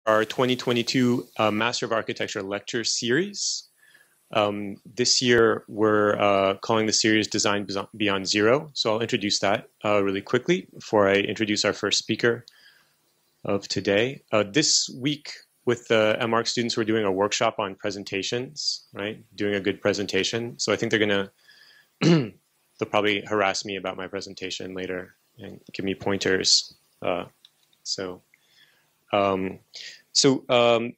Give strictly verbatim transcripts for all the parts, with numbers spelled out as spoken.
our twenty twenty-two uh, Master of Architecture lecture series. Um, this year, we're uh, calling the series Design Beyond Zero. So I'll introduce that uh, really quickly before I introduce our first speaker of today. Uh, this week, with the M A R C students, we're doing a workshop on presentations, right? Doing a good presentation. So I think they're gonna, they'll probably harass me about my presentation later and give me pointers. Uh, so, um, so um,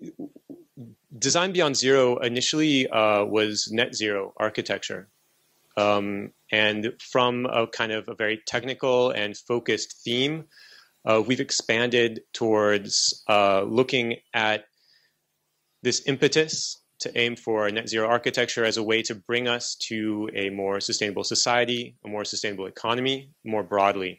Design Beyond Zero initially uh, was net zero architecture. Um, and from a kind of a very technical and focused theme, uh, we've expanded towards uh, looking at this impetus to aim for net zero architecture as a way to bring us to a more sustainable society, a more sustainable economy, more broadly.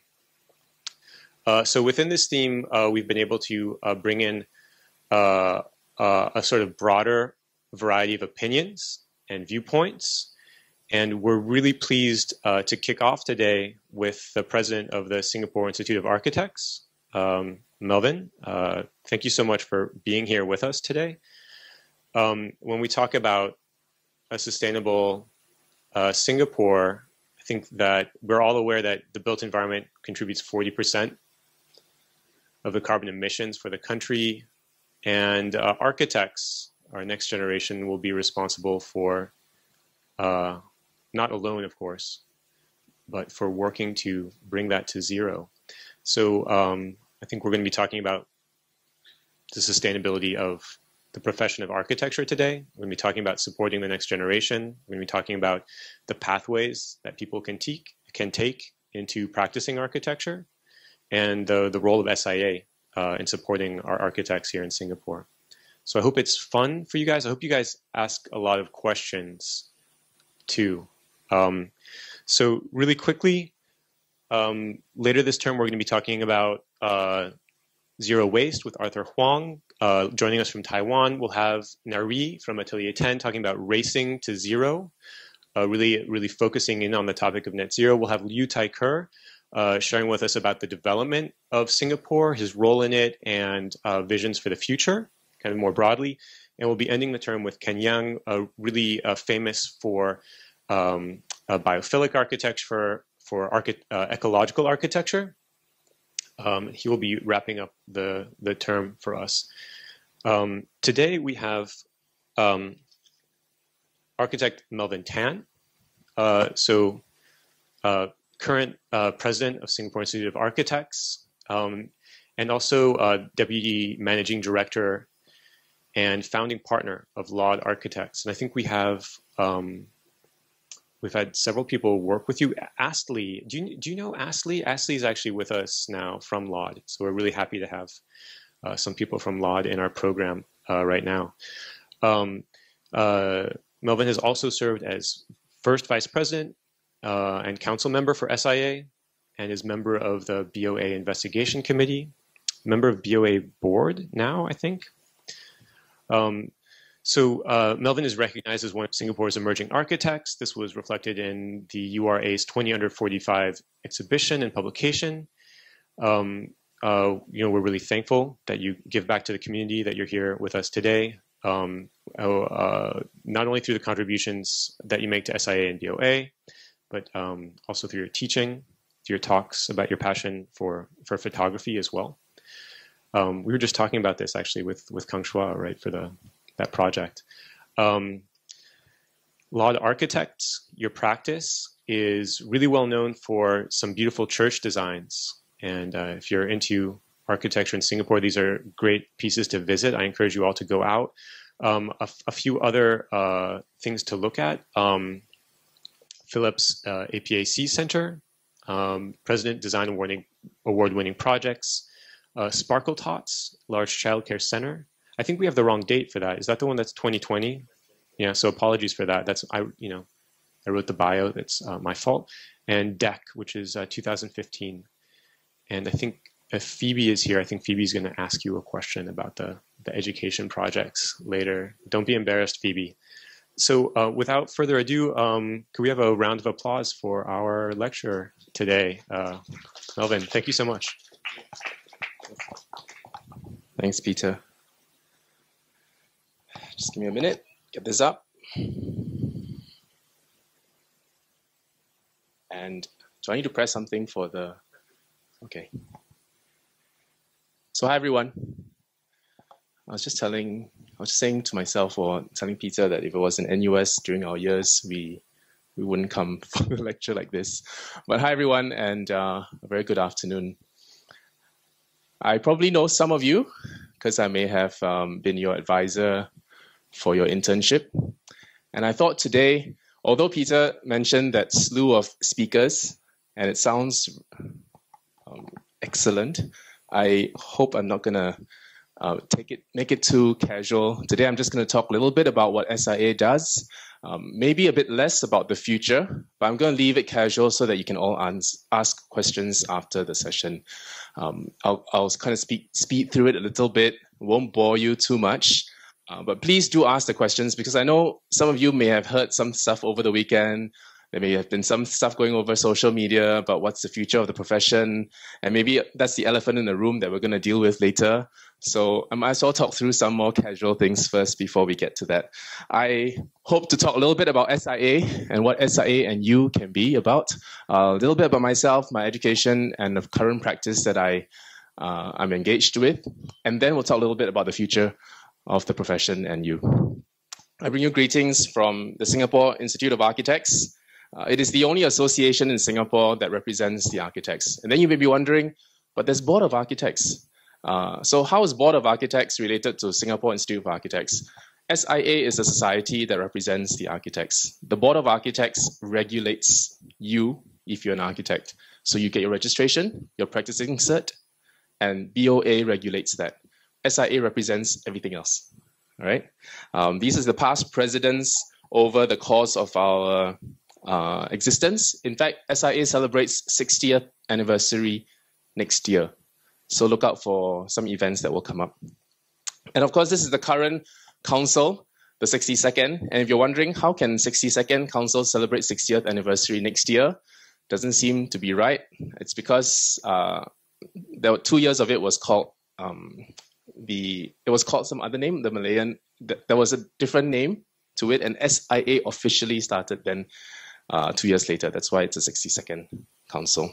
Uh, so within this theme, uh, we've been able to uh, bring in uh, uh, a sort of broader variety of opinions and viewpoints. And we're really pleased uh, to kick off today with the president of the Singapore Institute of Architects, um, Melvin. Uh, thank you so much for being here with us today. Um, when we talk about a sustainable uh, Singapore, I think that we're all aware that the built environment contributes forty percent of the carbon emissions for the country. And uh, architects, our next generation, will be responsible for, uh, not alone, of course, but for working to bring that to zero. So um, I think we're going to be talking about the sustainability of the profession of architecture today. We're going to be talking about supporting the next generation. We're going to be talking about the pathways that people can, take can take into practicing architecture, and uh, the role of S I A uh, in supporting our architects here in Singapore. So I hope it's fun for you guys. I hope you guys ask a lot of questions too. Um, so really quickly, um, later this term, we're going to be talking about uh, zero waste with Arthur Huang. Uh, joining us from Taiwan, we'll have Nari from Atelier ten talking about racing to zero, uh, really, really focusing in on the topic of net zero. We'll have Liu Tai Kerr uh, sharing with us about the development of Singapore, his role in it, and uh, visions for the future, kind of more broadly. And we'll be ending the term with Ken Yang, uh, really uh, famous for um, uh, biophilic architecture, for, for archi uh, ecological architecture. Um, he will be wrapping up the, the term for us. Um, today we have um, architect Melvin Tan, uh, so uh, current uh, president of Singapore Institute of Architects, um, and also uh, deputy managing director and founding partner of Laud Architects. And I think we have um, We've had several people work with you. Astley, do you, do you know Astley? Astley is actually with us now from Laud. So we're really happy to have uh, some people from Laud in our program uh, right now. Um, uh, Melvin has also served as first vice president uh, and council member for S I A, and is member of the B O A investigation committee, member of B O A board now, I think. Um, So uh, Melvin is recognized as one of Singapore's emerging architects. This was reflected in the U R A's twenty under forty-five exhibition and publication. Um, uh, you know, we're really thankful that you give back to the community, that you're here with us today, um, uh, not only through the contributions that you make to S I A and B O A, but um, also through your teaching, through your talks about your passion for, for photography as well. Um, we were just talking about this actually with, with Kang Shua, right, for the that project. Um, Laud Architects, your practice is really well known for some beautiful church designs. And uh, if you're into architecture in Singapore, these are great pieces to visit. I encourage you all to go out. Um, a, a few other uh, things to look at. Um, Phillips uh, A P A C Center, um, President Design Award-winning award-winning projects, uh, Sparkle Tots, Large Childcare Center. I think we have the wrong date for that. Is that the one that's twenty twenty? Yeah, so apologies for that. That's, I, you know, I wrote the bio, that's uh, my fault. And D E C, which is uh, two thousand fifteen. And I think if Phoebe is here, I think Phoebe's gonna ask you a question about the, the education projects later. Don't be embarrassed, Phoebe. So uh, without further ado, um, could we have a round of applause for our lecturer today? Uh, Melvin, thank you so much. Thanks, Peter. Just give me a minute, get this up. And do I need to press something for the, okay. So hi everyone. I was just telling, I was just saying to myself or telling Peter that if it was in N U S during our years, we we wouldn't come for a lecture like this. But hi everyone, and uh, a very good afternoon. I probably know some of you because I may have um, been your advisor for your internship. And I thought today, although Peter mentioned that slew of speakers, and it sounds um, excellent, I hope I'm not gonna uh, take it, make it too casual. Today I'm just gonna talk a little bit about what S I A does, um, maybe a bit less about the future, but I'm gonna leave it casual so that you can all ans ask questions after the session. Um, I'll, I'll kind of speak, speed through it a little bit, won't bore you too much. Uh, but please do ask the questions, because I know some of you may have heard some stuff over the weekend. There may have been some stuff going over social media about what's the future of the profession. And maybe that's the elephant in the room that we're going to deal with later. So I might as well talk through some more casual things first before we get to that. I hope to talk a little bit about S I A and what S I A and you can be about. Uh, a little bit about myself, my education, and the current practice that I, uh, I'm engaged with. And then we'll talk a little bit about the future of the profession and you. I bring you greetings from the Singapore Institute of Architects. Uh, it is the only association in Singapore that represents the architects. And then you may be wondering, but there's Board of Architects. Uh, so how is Board of Architects related to Singapore Institute of Architects? S I A is a society that represents the architects. The Board of Architects regulates you if you're an architect. So you get your registration, your practicing cert, and B O A regulates that. S I A represents everything else, all right? Um, these are the past presidents over the course of our uh, existence. In fact, S I A celebrates sixtieth anniversary next year. So look out for some events that will come up. And of course, this is the current council, the sixty-second. And if you're wondering, how can sixty-second council celebrate sixtieth anniversary next year? Doesn't seem to be right. It's because uh, there were two years of it was called um, The, it was called some other name, the Malayan, th there was a different name to it, and S I A officially started then uh, two years later. That's why it's a sixty-second council.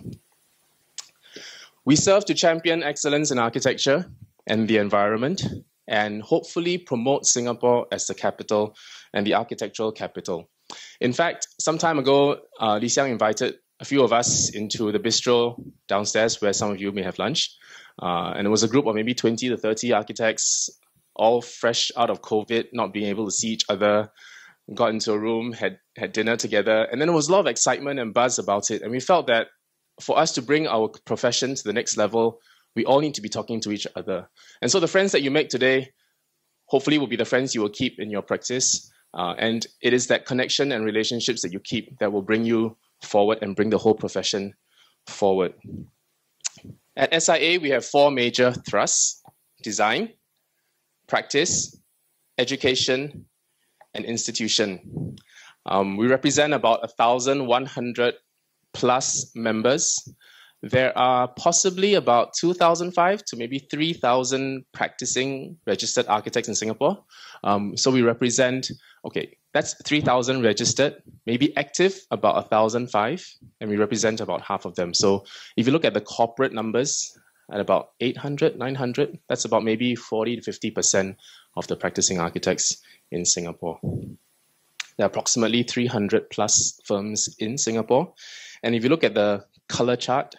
We serve to champion excellence in architecture and the environment, and hopefully promote Singapore as the capital and the architectural capital. In fact, some time ago, uh, Lee Xiang invited a few of us into the bistro downstairs where some of you may have lunch. Uh, and it was a group of maybe twenty to thirty architects, all fresh out of COVID, not being able to see each other, got into a room, had, had dinner together. And then there was a lot of excitement and buzz about it. And we felt that for us to bring our profession to the next level, we all need to be talking to each other. And so the friends that you make today, hopefully will be the friends you will keep in your practice. Uh, and it is that connection and relationships that you keep that will bring you forward and bring the whole profession forward. At S I A, we have four major thrusts: design, practice, education, and institution. Um, we represent about one thousand one hundred plus members. There are possibly about two thousand five to maybe three thousand practicing registered architects in Singapore. Um, so we represent, okay, that's three thousand registered, maybe active about one thousand five, and we represent about half of them. So if you look at the corporate numbers at about eight hundred, nine hundred, that's about maybe forty to fifty percent of the practicing architects in Singapore. There are approximately three hundred plus firms in Singapore. And if you look at the color chart,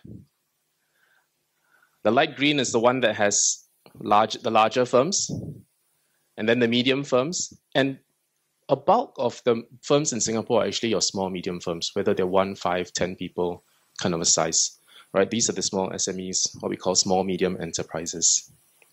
the light green is the one that has large, the larger firms, and then the medium firms. And a bulk of the firms in Singapore are actually your small, medium firms, whether they're one, five, ten people kind of a size, right? These are the small S M Es, what we call small, medium enterprises.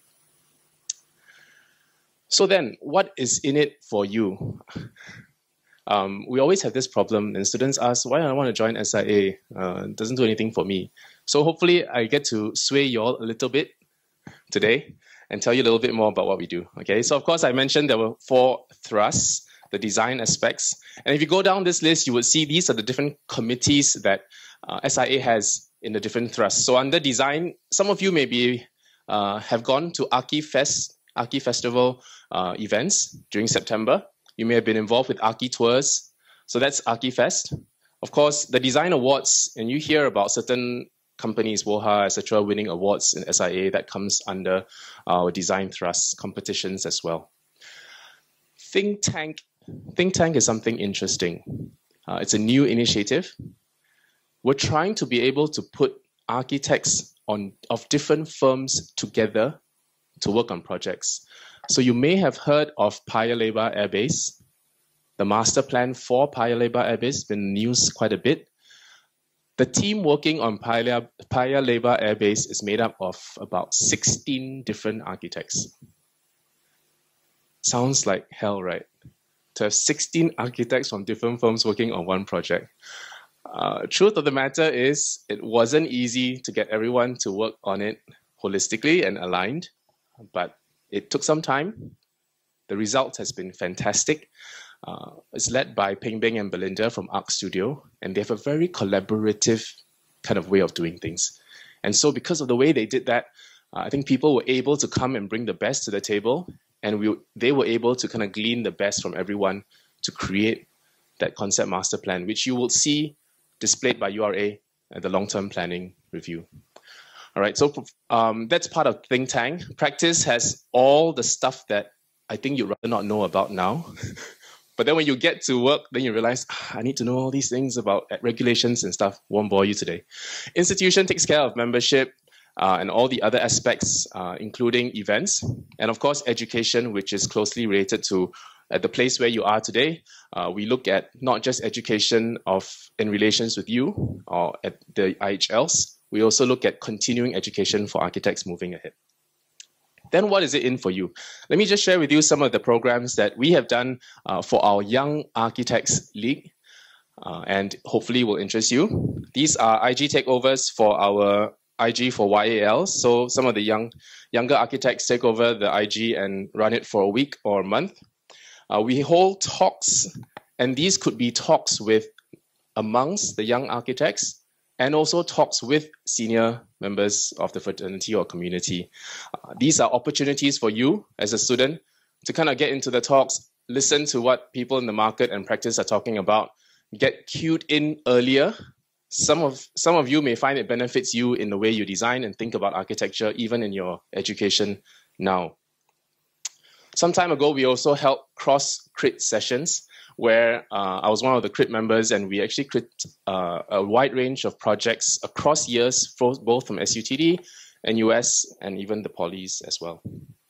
So then, what is in it for you? Um, we always have this problem, and students ask, why do I want to join S I A? Uh, it doesn't do anything for me. So hopefully I get to sway you all a little bit today and tell you a little bit more about what we do. Okay, so of course I mentioned there were four thrusts, the design aspects. And if you go down this list, you will see these are the different committees that uh, S I A has in the different thrusts. So under design, some of you maybe uh, have gone to ArchiFest Archi Festival uh, events during September. You may have been involved with Archi Tours. So that's Archi Fest. Of course, the design awards, and you hear about certain companies, WOHA, et cetera, winning awards in S I A. That comes under our design thrust competitions as well. Think Tank. Think Tank is something interesting. Uh, it's a new initiative. We're trying to be able to put architects on, of different firms together to work on projects. So you may have heard of Paya Lebar Air Base. The master plan for Paya Lebar Air Base has been in the news quite a bit. The team working on Paya, Paya Lebar Air Base is made up of about sixteen different architects. Sounds like hell, right? To have sixteen architects from different firms working on one project. Uh, truth of the matter is, it wasn't easy to get everyone to work on it holistically and aligned, but it took some time. The result has been fantastic. Uh, it's led by Peng Beng and Belinda from Arc Studio, and they have a very collaborative kind of way of doing things. And so because of the way they did that, uh, I think people were able to come and bring the best to the table, and we, they were able to kind of glean the best from everyone to create that concept master plan, which you will see displayed by U R A at the long-term planning review. All right, so um, that's part of Think Tank. Practice has all the stuff that I think you'd rather not know about now. But then when you get to work, then you realize, ah, I need to know all these things about regulations and stuff. Won't bore you today. Institution takes care of membership uh, and all the other aspects, uh, including events. And of course, education, which is closely related to at the place where you are today. Uh, we look at not just education of in relations with you or at the I H Ls. We also look at continuing education for architects moving ahead. Then what is it in for you? Let me just share with you some of the programs that we have done uh, for our Young Architects League, uh, and hopefully will interest you. These are I G takeovers for our I G for Y A L. So some of the young, younger architects take over the I G and run it for a week or a month. Uh, we hold talks, and these could be talks with amongst the young architects, and also talks with senior members of the fraternity or community. Uh, these are opportunities for you as a student to kind of get into the talks, listen to what people in the market and practice are talking about, get cued in earlier. Some of, some of you may find it benefits you in the way you design and think about architecture, even in your education now. Some time ago, we also held cross-crit sessions where uh, I was one of the crit members, and we actually crit uh, a wide range of projects across years, both from S U T D, N U S, and even the polys as well.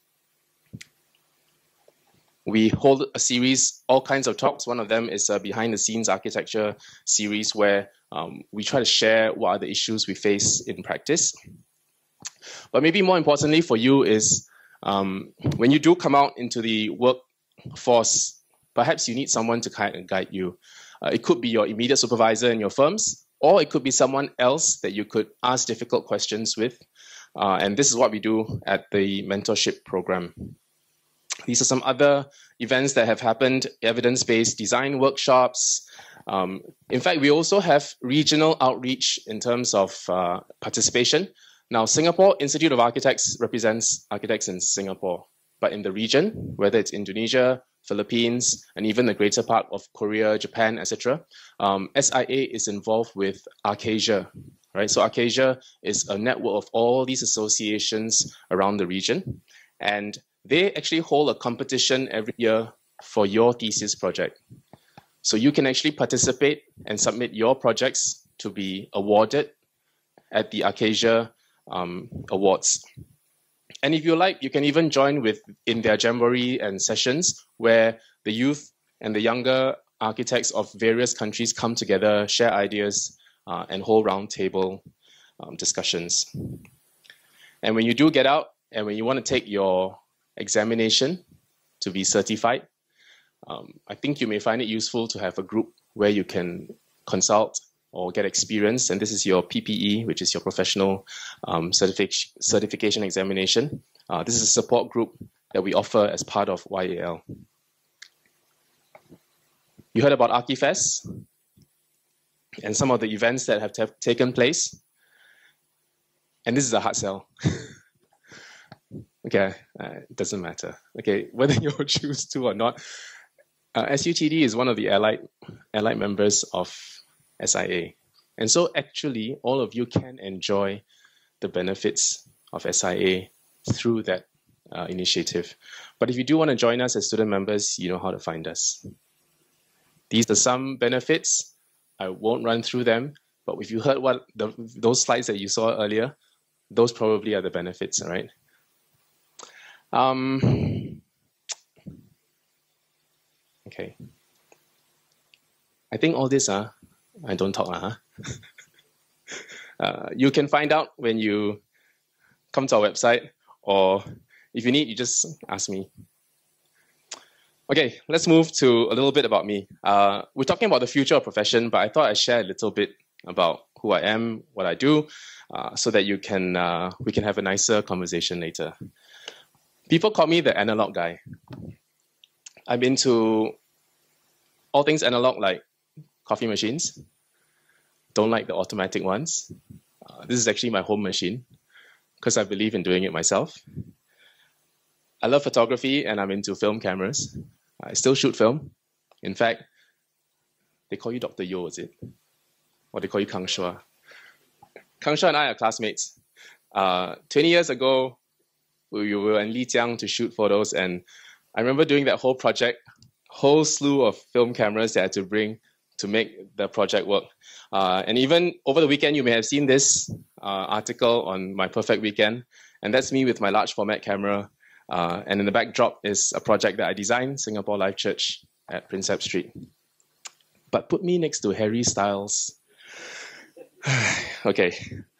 We hold a series, all kinds of talks. One of them is a behind-the-scenes architecture series where um, we try to share what are the issues we face in practice. But maybe more importantly for you is um, when you do come out into the workforce, perhaps you need someone to kind of guide you. Uh, it could be your immediate supervisor in your firms, or it could be someone else that you could ask difficult questions with. Uh, and this is what we do at the mentorship program. These are some other events that have happened, evidence-based design workshops. Um, in fact, we also have regional outreach in terms of uh, participation. Now, Singapore Institute of Architects represents architects in Singapore, but in the region, whether it's Indonesia, Philippines, and even the greater part of Korea, Japan, et cetera, um, S I A is involved with Arcasia, right? So Arcasia is a network of all these associations around the region, and they actually hold a competition every year for your thesis project. So you can actually participate and submit your projects to be awarded at the Arcasia um, Awards. And if you like, you can even join with in their jamboree and sessions where the youth and the younger architects of various countries come together, share ideas, uh, and hold roundtable um, discussions. And when you do get out, and when you want to take your examination to be certified, um, I think you may find it useful to have a group where you can consult or get experience, and this is your P P E, which is your professional um, certific certification examination. Uh, this is a support group that we offer as part of Y A L. You heard about ArchiFest and some of the events that have taken place, and this is a hard sell. Okay, uh, it doesn't matter. Okay, whether you choose to or not, uh, S U T D is one of the allied, allied members of S I A. And so actually, all of you can enjoy the benefits of S I A through that uh, initiative. But if you do want to join us as student members, you know how to find us. These are some benefits. I won't run through them, but if you heard what the, those slides that you saw earlier, those probably are the benefits, all right? Um, okay. I think all this, uh, I don't talk, uh, huh? uh, you can find out when you come to our website, or if you need, you just ask me. Okay, let's move to a little bit about me. Uh, we're talking about the future of profession, but I thought I'd share a little bit about who I am, what I do, uh, so that you can uh, we can have a nicer conversation later. People call me the analog guy. I'm into all things analog, like coffee machines. Don't like the automatic ones. Uh, this is actually my home machine because I believe in doing it myself. I love photography and I'm into film cameras. I still shoot film. In fact, they call you Doctor Yo, is it? Or they call you Kang Shua. Kang Shua and I are classmates. Uh, twenty years ago, we were in Lijiang to shoot photos, and I remember doing that whole project, whole slew of film cameras that I had to bring to make the project work. Uh, and even over the weekend, you may have seen this uh, article on my perfect weekend, and that's me with my large format camera. Uh, and in the backdrop is a project that I designed, Singapore Life Church at Prinsep Street. But put me next to Harry Styles. Okay.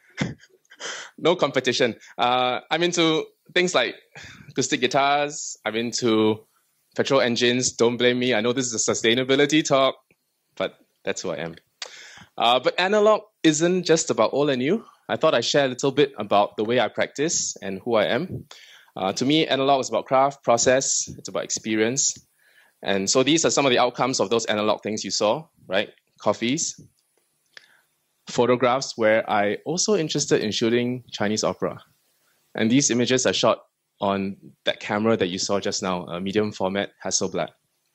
No competition. Uh, I'm into things like acoustic guitars. I'm into petrol engines. Don't blame me. I know this is a sustainability talk, but that's who I am. Uh, but analog isn't just about old and new. I thought I'd share a little bit about the way I practice and who I am. Uh, to me, analog is about craft, process. It's about experience. And so these are some of the outcomes of those analog things you saw, right? Coffees, photographs, where I also interested in shooting Chinese opera. And these images are shot on that camera that you saw just now, a medium format Hasselblad.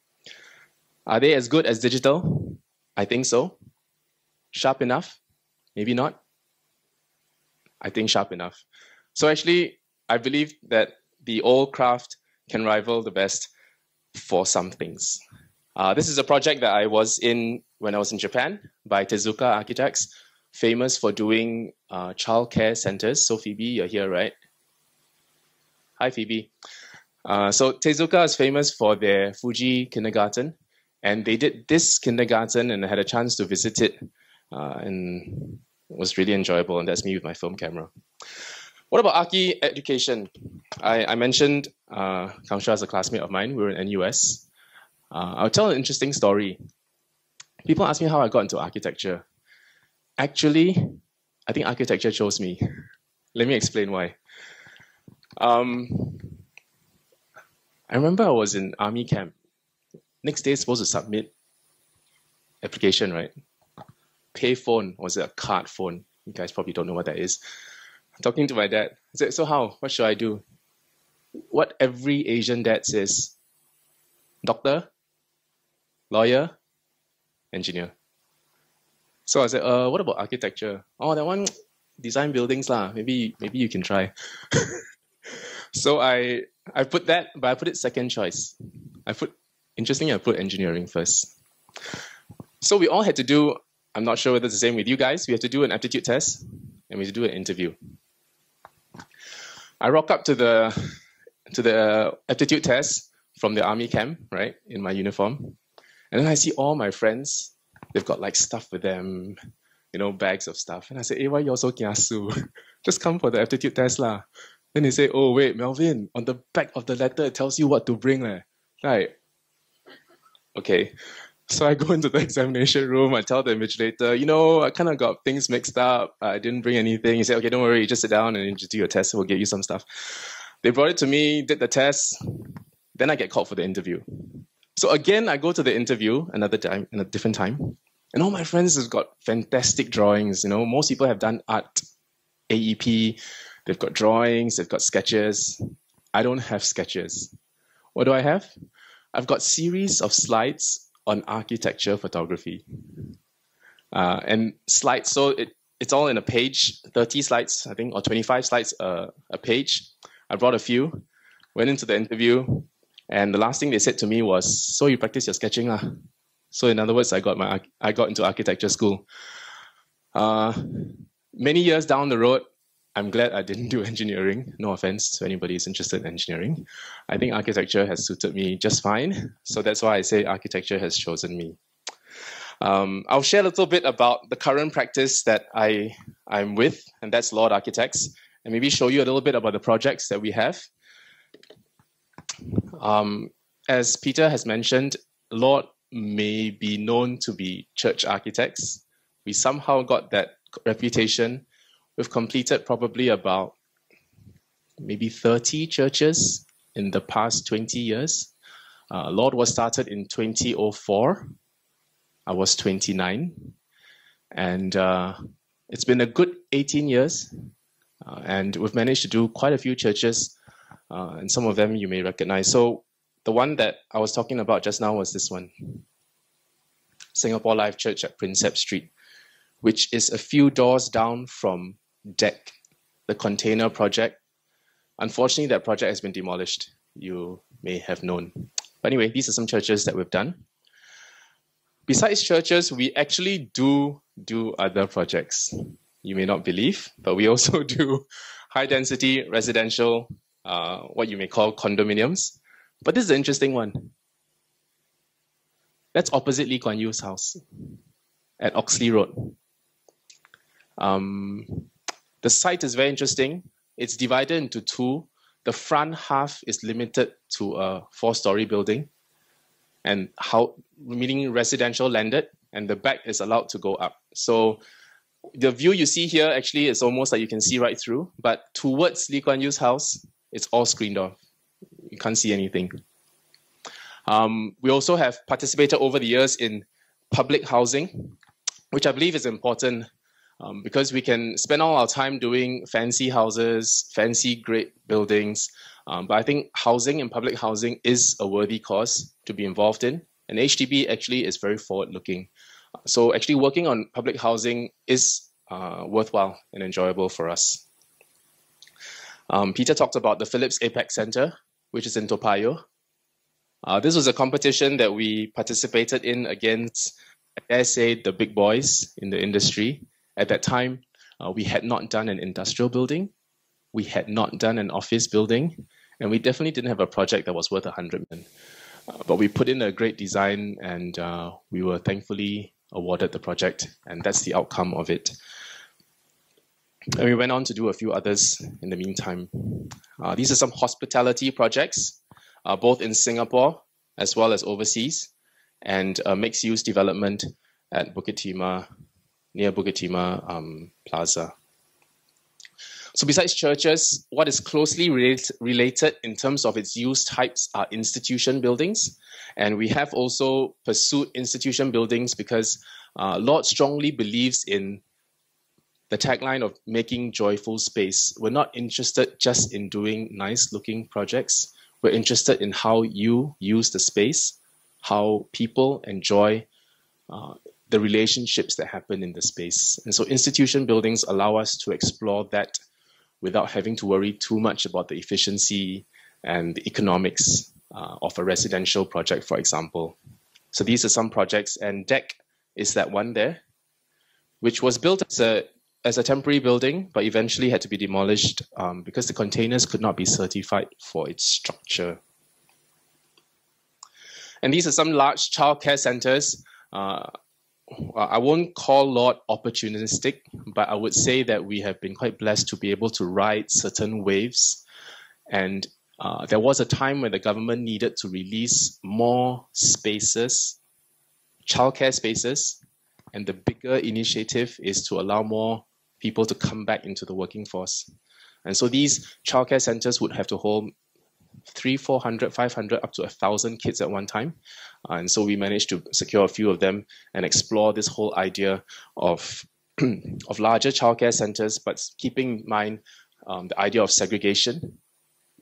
Are they as good as digital? I think so. Sharp enough? Maybe not. I think sharp enough. So actually, I believe that the old craft can rival the best for some things. Uh, this is a project that I was in when I was in Japan by Tezuka Architects, famous for doing uh, childcare centers. So Phoebe, you're here, right? Hi, Phoebe. Uh, so Tezuka is famous for their Fuji kindergarten, and they did this kindergarten, and I had a chance to visit it, uh, and it was really enjoyable, and that's me with my film camera. What about Archi education? I, I mentioned uh, Kang Shua is a classmate of mine. We were in N U S. Uh, I'll tell an interesting story. People ask me how I got into architecture. Actually, I think architecture chose me. Let me explain why. Um, I remember I was in army camp. Next day, supposed to submit application, right? Pay phone, or was it a card phone? You guys probably don't know what that is. Talking to my dad, I said, so how? What should I do? What every Asian dad says, doctor, lawyer, engineer. So I said, uh, what about architecture? Oh, that one, design buildings lah. Maybe, maybe you can try. So I, I put that, but I put it second choice. I put, interestingly, I put engineering first. So we all had to do, I'm not sure whether it's the same with you guys, we had to do an aptitude test, and we had to do an interview. I rock up to the to the aptitude test from the army camp, right, in my uniform. And then I see all my friends, they've got like stuff with them, you know, bags of stuff. And I say, hey, why you so kiasu? Just come for the aptitude test lah. Then they say, oh, wait, Melvin, on the back of the letter, it tells you what to bring. Leh. Like, okay. So I go into the examination room, I tell the invigilator, you know, I kind of got things mixed up. I didn't bring anything. He said, okay, don't worry, just sit down and just do your test. We'll give you some stuff. They brought it to me, did the test. Then I get called for the interview. So again, I go to the interview another time, in a different time. And all my friends have got fantastic drawings. You know, most people have done art, A E P. They've got drawings, they've got sketches. I don't have sketches. What do I have? I've got series of slides on architecture photography. Uh, and slides, so it, it's all in a page, thirty slides, I think, or twenty-five slides uh, a page. I brought a few, went into the interview, and the last thing they said to me was, so you practice your sketching, lah. So in other words, I got, my, I got into architecture school. Uh, many years down the road, I'm glad I didn't do engineering. No offense to anybody who's interested in engineering. I think architecture has suited me just fine. So that's why I say architecture has chosen me. Um, I'll share a little bit about the current practice that I, I'm with, and that's Lord Architects, and maybe show you a little bit about the projects that we have. Um, as Peter has mentioned, Lord may be known to be church architects. We somehow got that reputation. We've completed probably about maybe thirty churches in the past twenty years. Uh, Lord was started in twenty oh four. I was twenty-nine. And uh, it's been a good eighteen years. Uh, and we've managed to do quite a few churches. Uh, and some of them you may recognize. So the one that I was talking about just now was this one. Singapore Life Church at Prinsep Street, which is a few doors down from D E C, the container project. Unfortunately, that project has been demolished. You may have known. But anyway, these are some churches that we've done. Besides churches, we actually do do other projects. You may not believe, but we also do high-density residential, uh, what you may call condominiums. But this is an interesting one. That's opposite Lee Kuan Yew's house at Oxley Road. Um, the site is very interesting. It's divided into two. The front half is limited to a four-story building, and how meaning residential landed, and the back is allowed to go up. So the view you see here actually is almost like you can see right through, but towards Lee Kuan Yew's house, it's all screened off. You can't see anything. Um, we also have participated over the years in public housing, which I believe is important um, because we can spend all our time doing fancy houses, fancy great buildings, um, but I think housing and public housing is a worthy cause to be involved in, and H D B actually is very forward-looking. So actually working on public housing is uh, worthwhile and enjoyable for us. Um, Peter talked about the Philips Apex Center, which is in Toa Payoh. Uh, this was a competition that we participated in against, I dare say, the big boys in the industry. At that time, uh, we had not done an industrial building, we had not done an office building, and we definitely didn't have a project that was worth a hundred million. Uh, but we put in a great design, and uh, we were thankfully awarded the project, and that's the outcome of it. And we went on to do a few others in the meantime. Uh, these are some hospitality projects, uh, both in Singapore as well as overseas, and a mixed-use development at Bukit Timah, near Bukit Timah um, Plaza. So besides churches, what is closely relate, related in terms of its use types are institution buildings. And we have also pursued institution buildings because uh, Lord strongly believes in the tagline of making joyful space. We're not interested just in doing nice looking projects. We're interested in how you use the space, how people enjoy uh, the relationships that happen in the space. And so institution buildings allow us to explore that without having to worry too much about the efficiency and the economics uh, of a residential project, for example. So these are some projects, and D E C is that one there, which was built as a as a temporary building, but eventually had to be demolished um, because the containers could not be certified for its structure. And these are some large childcare centers. Uh, I won't call Lord opportunistic, but I would say that we have been quite blessed to be able to ride certain waves. And uh, there was a time when the government needed to release more spaces, childcare spaces, and the bigger initiative is to allow more people to come back into the working force. And so these childcare centers would have to hold three, four hundred, five hundred, up to a thousand kids at one time. Uh, and so we managed to secure a few of them and explore this whole idea of, of larger childcare centers, but keeping in mind um, the idea of segregation.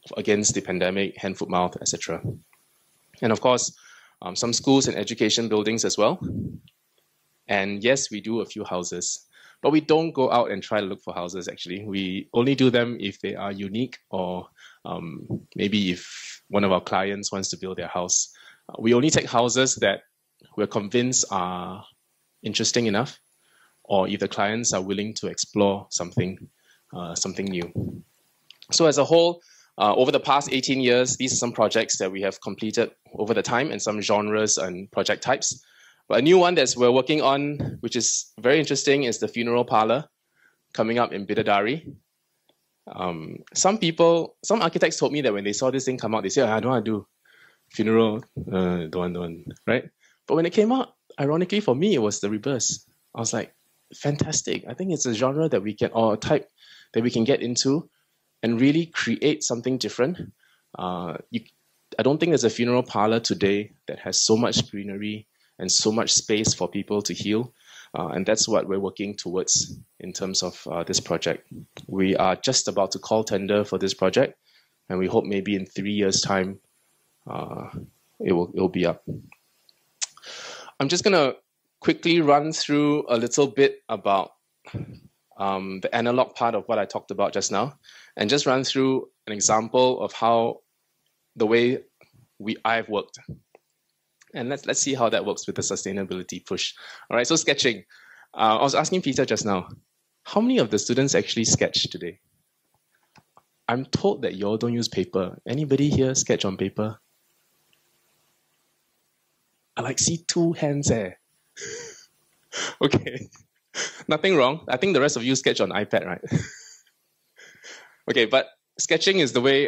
against the pandemic, hand, foot, mouth, et cetera. And of course, um, some schools and education buildings as well. And yes, we do a few houses, but we don't go out and try to look for houses, actually. We only do them if they are unique, or um, maybe if one of our clients wants to build their house. We only take houses that we're convinced are interesting enough, or if the clients are willing to explore something, uh, something new. So as a whole, uh, over the past eighteen years, these are some projects that we have completed over the time, and some genres and project types. But a new one that we're working on, which is very interesting, is the funeral parlor coming up in Bidadari. Um, some people, some architects told me that when they saw this thing come out, they said, oh, I don't want to do funeral, uh, don't want, don't want, right? But when it came out, ironically for me, it was the reverse. I was like, fantastic. I think it's a genre that we can, or a type that we can get into and really create something different. Uh, you, I don't think there's a funeral parlor today that has so much greenery and so much space for people to heal. Uh, and that's what we're working towards in terms of uh, this project. We are just about to call tender for this project, and we hope maybe in three years' time, uh, it will, it will be up. I'm just gonna quickly run through a little bit about um, the analog part of what I talked about just now, and just run through an example of how the way we I've worked. And let's, let's see how that works with the sustainability push. All right, so sketching. Uh, I was asking Peter just now, how many of the students actually sketch today? I'm told that you all don't use paper. Anybody here sketch on paper? I like see two hands there. Okay, nothing wrong. I think the rest of you sketch on iPad, right? Okay, but sketching is the way...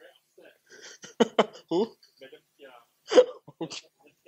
Who? Okay.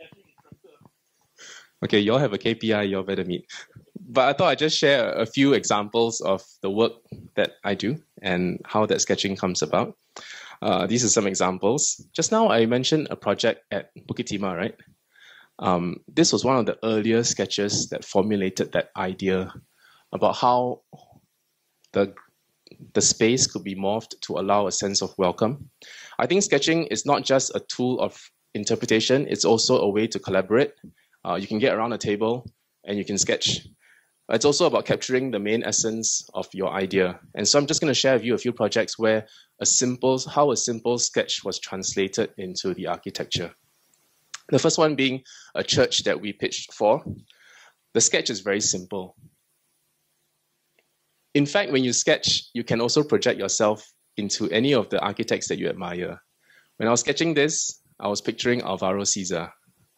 Okay, you all have a K P I, you all better meet. But I thought I'd just share a few examples of the work that I do and how that sketching comes about. Uh, these are some examples. Just now I mentioned a project at Bukit Timah, right? Um, this was one of the earlier sketches that formulated that idea about how the, the space could be morphed to allow a sense of welcome. I think sketching is not just a tool of interpretation, it's also a way to collaborate. Uh, you can get around a table and you can sketch. It's also about capturing the main essence of your idea. And so I'm just going to share with you a few projects where a simple, how a simple sketch was translated into the architecture. The first one being a church that we pitched for. The sketch is very simple. In fact, when you sketch, you can also project yourself into any of the architects that you admire. When I was sketching this, I was picturing Alvaro Siza.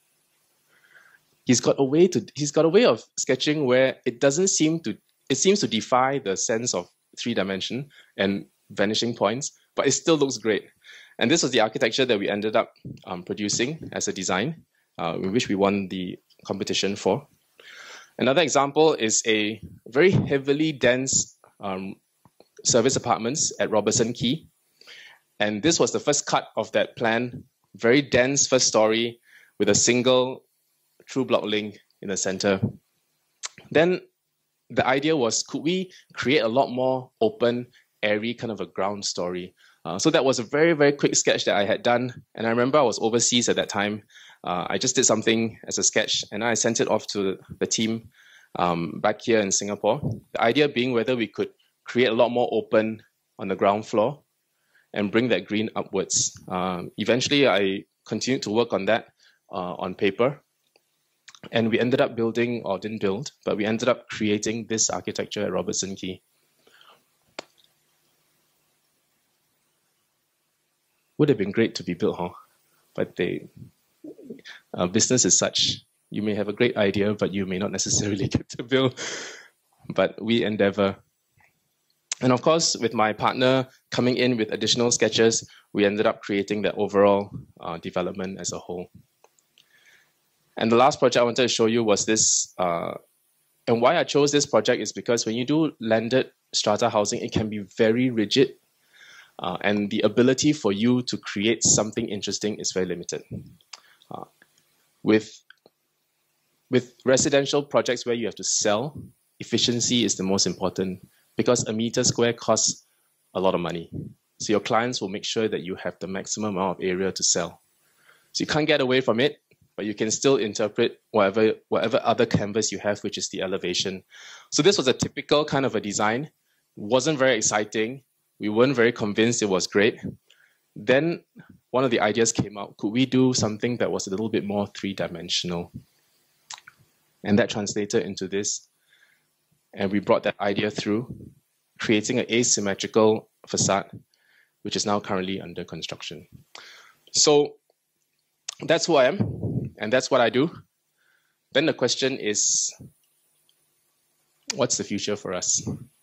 He's got a way to he's got a way of sketching where it doesn't seem to it seems to defy the sense of three dimension and vanishing points, but it still looks great. And this was the architecture that we ended up um, producing as a design, uh, which we won the competition for. Another example is a very heavily dense um, service apartments at Robertson Quay. And this was the first cut of that plan, very dense first story with a single true block link in the center. Then the idea was, could we create a lot more open, airy kind of a ground story? Uh, so that was a very, very quick sketch that I had done. And I remember I was overseas at that time. Uh, I just did something as a sketch and I sent it off to the team um, back here in Singapore. The idea being whether we could create a lot more open on the ground floor and bring that green upwards. Um, eventually, I continued to work on that uh, on paper. And we ended up building, or didn't build, but we ended up creating this architecture at Robertson Quay. Would have been great to be built, huh? But they, uh, business is such. You may have a great idea, but you may not necessarily get to build. But we endeavor. And of course, with my partner coming in with additional sketches, we ended up creating that overall uh, development as a whole. And the last project I wanted to show you was this. Uh, and why I chose this project is because when you do landed strata housing, it can be very rigid. Uh, and the ability for you to create something interesting is very limited. Uh, with, with residential projects where you have to sell, efficiency is the most important because a meter square costs a lot of money. So your clients will make sure that you have the maximum amount of area to sell. So you can't get away from it, but you can still interpret whatever, whatever other canvas you have, which is the elevation. So this was a typical kind of a design. Wasn't very exciting. We weren't very convinced it was great. Then one of the ideas came out. Could we do something that was a little bit more three-dimensional? And that translated into this. And we brought that idea through, creating an asymmetrical facade, which is now currently under construction. So that's who I am, and that's what I do. Then the question is, what's the future for us?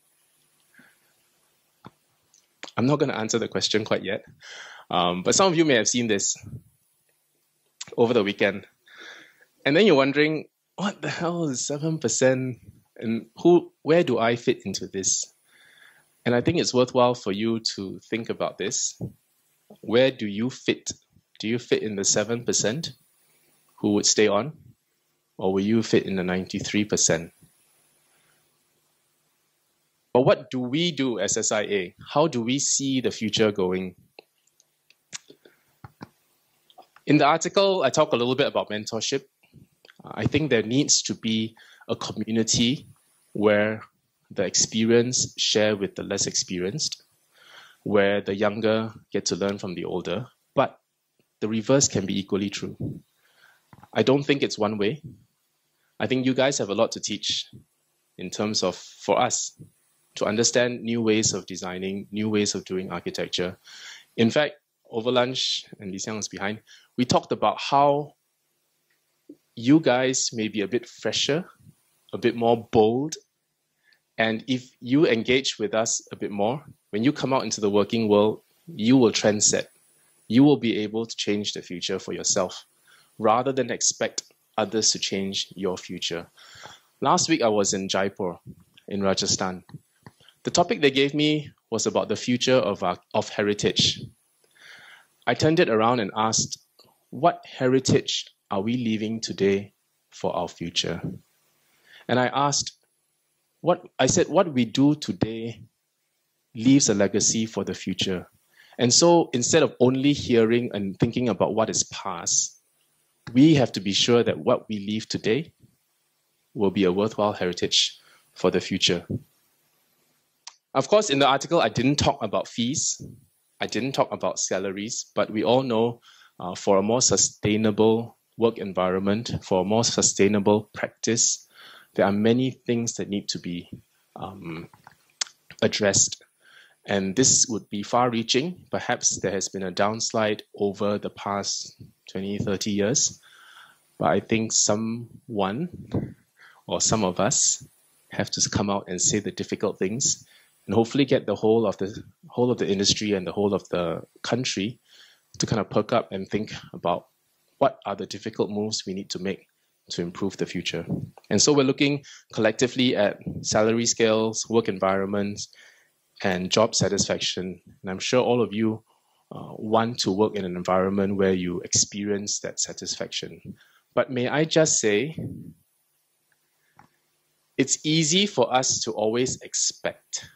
I'm not going to answer the question quite yet, um, but some of you may have seen this over the weekend. And then you're wondering, what the hell is seven percent? And who, where do I fit into this? And I think it's worthwhile for you to think about this. Where do you fit? Do you fit in the seven percent who would stay on? Or will you fit in the ninety-three percent? But what do we do as S I A? How do we see the future going? In the article, I talk a little bit about mentorship. I think there needs to be a community where the experienced share with the less experienced, where the younger get to learn from the older, but the reverse can be equally true. I don't think it's one way. I think you guys have a lot to teach in terms of, for us, to understand new ways of designing, new ways of doing architecture. In fact, over lunch, and Li Xiang was behind, we talked about how you guys may be a bit fresher, a bit more bold, and if you engage with us a bit more, when you come out into the working world, you will trendset. You will be able to change the future for yourself, rather than expect others to change your future. Last week, I was in Jaipur, in Rajasthan. The topic they gave me was about the future of, our, of heritage. I turned it around and asked, what heritage are we leaving today for our future? And I asked, what I said, what we do today leaves a legacy for the future. And so instead of only hearing and thinking about what is past, we have to be sure that what we leave today will be a worthwhile heritage for the future. Of course, in the article, I didn't talk about fees. I didn't talk about salaries, but we all know uh, for a more sustainable work environment, for a more sustainable practice, there are many things that need to be um, addressed. And this would be far-reaching. Perhaps there has been a downslide over the past twenty, thirty years. But I think someone or some of us have to come out and say the difficult things and hopefully get the whole of the whole of the industry and the whole of the country to kind of perk up and think about what are the difficult moves we need to make to improve the future. And so we're looking collectively at salary scales, work environments, and job satisfaction. And I'm sure all of you uh, want to work in an environment where you experience that satisfaction. But may I just say, it's easy for us to always expect.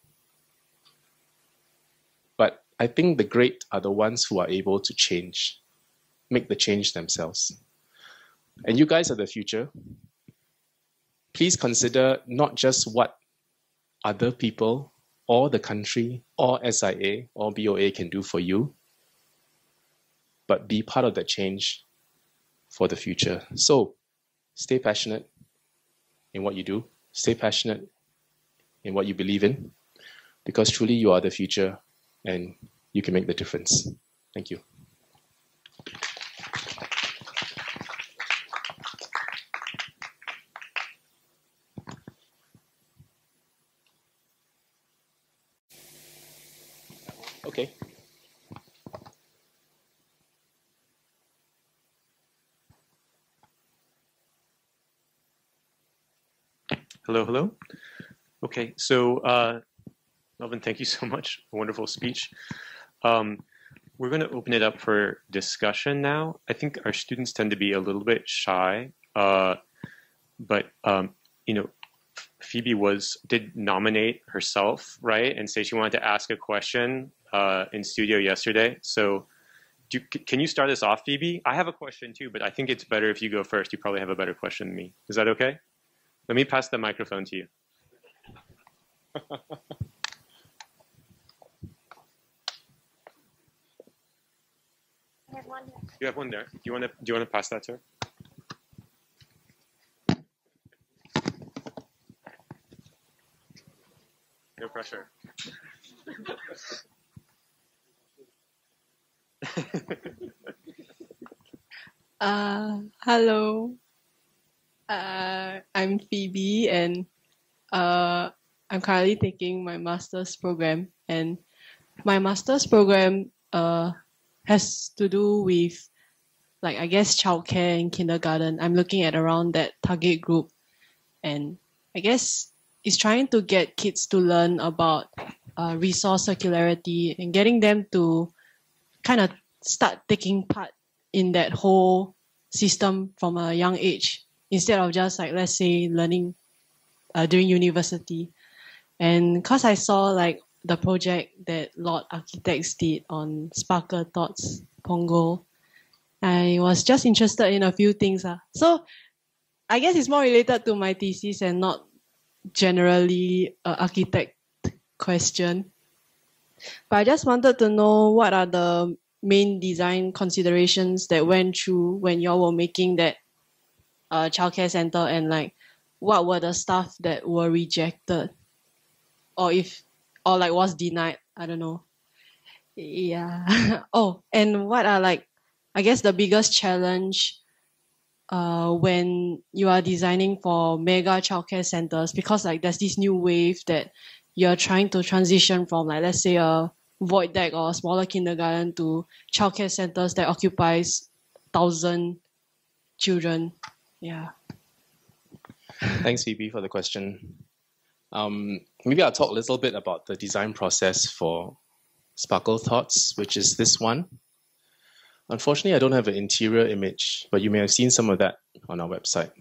But I think the great are the ones who are able to change, make the change themselves. And you guys are the future. Please consider not just what other people or the country or S I A or B O A can do for you, but be part of that change for the future. So stay passionate in what you do. Stay passionate in what you believe in, because truly you are the future and you can make the difference. Thank you. Okay. Hello, hello. Okay, so uh, Melvin, thank you so much. A wonderful speech. Um, we're going to open it up for discussion now. I think our students tend to be a little bit shy, uh, but um, you know, Phoebe was did nominate herself, right, and say she wanted to ask a question. uh, in studio yesterday. So do, can you start us off, Phoebe? I have a question too, but I think it's better if you go first. You probably have a better question than me. Is that okay? Let me pass the microphone to you. I have one there. You have one there. Do you want to, do you want to pass that to her? No pressure. Uh, hello. Uh, I'm Phoebe, and uh, I'm currently taking my master's program. And my master's program uh, has to do with, like, I guess, childcare in kindergarten. I'm looking at around that target group, and I guess it's trying to get kids to learn about uh, resource circularity and getting them to kind of start taking part in that whole system from a young age, instead of just, like, let's say, learning uh, during university. And because I saw, like, the project that Lord Architects did on Sparkle Thoughts Pongo, I was just interested in a few things. Uh. So I guess it's more related to my thesis and not generally an architect question. But I just wanted to know what are the main design considerations that went through when y'all were making that uh, childcare center, and, like, what were the stuff that were rejected, or if, or like was denied, I don't know. Yeah. Oh, and what are, like, I guess the biggest challenge uh, when you are designing for mega childcare centers, because, like, there's this new wave that you're trying to transition from, like, let's say a void deck or a smaller kindergarten to childcare centers that occupies thousand children. Yeah. Thanks, Phoebe, for the question. Um, maybe I'll talk a little bit about the design process for Sparkle Thoughts, which is this one. Unfortunately, I don't have an interior image, but you may have seen some of that on our website.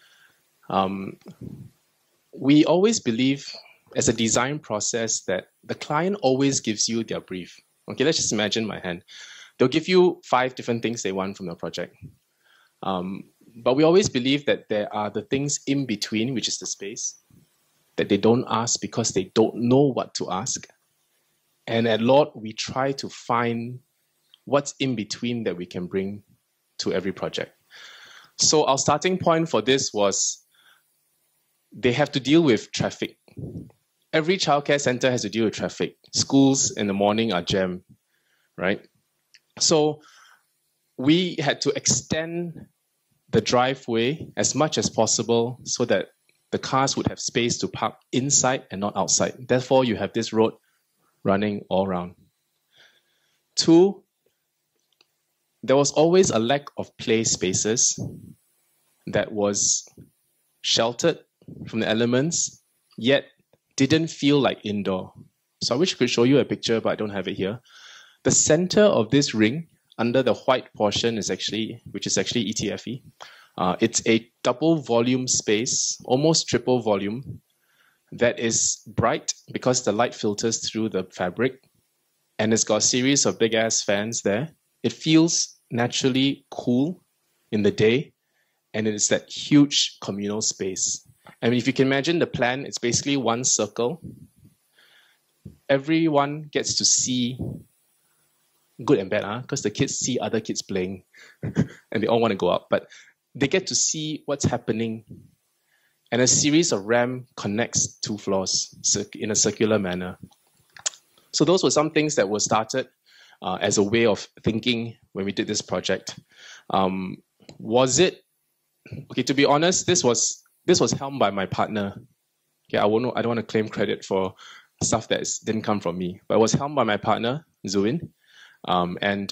Um, we always believe, as a design process, that the client always gives you their brief. Okay, let's just imagine my hand. They'll give you five different things they want from the project. Um, but we always believe that there are the things in between, which is the space, that they don't ask because they don't know what to ask. And at Lord, we try to find what's in between that we can bring to every project. So our starting point for this was they have to deal with traffic. Every childcare center has to deal with traffic. Schools in the morning are jammed, right? So we had to extend the driveway as much as possible so that the cars would have space to park inside and not outside. Therefore, you have this road running all around. Two, there was always a lack of play spaces that was sheltered from the elements, yet didn't feel like indoor. So I wish I could show you a picture, but I don't have it here. The center of this ring, under the white portion, is actually, which is actually E T F E. Uh, it's a double volume space, almost triple volume, that is bright because the light filters through the fabric, and it's got a series of big ass fans there. It feels naturally cool in the day, and it's that huge communal space. I mean, if you can imagine the plan, it's basically one circle. Everyone gets to see, good and bad, huh? Because the kids see other kids playing and they all want to go out, but they get to see what's happening. And a series of ramp connects two floors in a circular manner. So those were some things that were started uh, as a way of thinking when we did this project. Um, was it, okay, to be honest, this was This was helmed by my partner. Okay, I won't. I don't want to claim credit for stuff that is, didn't come from me, but it was helmed by my partner, Zuin, um, and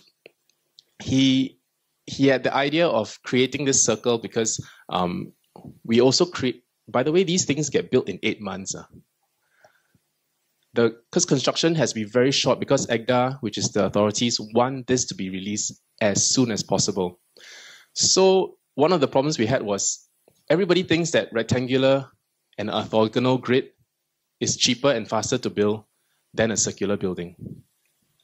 he he had the idea of creating this circle because um, we also create. By the way, these things get built in eight months. Uh. The because construction has to be very short because E G D A, which is the authorities, want this to be released as soon as possible. So one of the problems we had was, everybody thinks that rectangular and orthogonal grid is cheaper and faster to build than a circular building.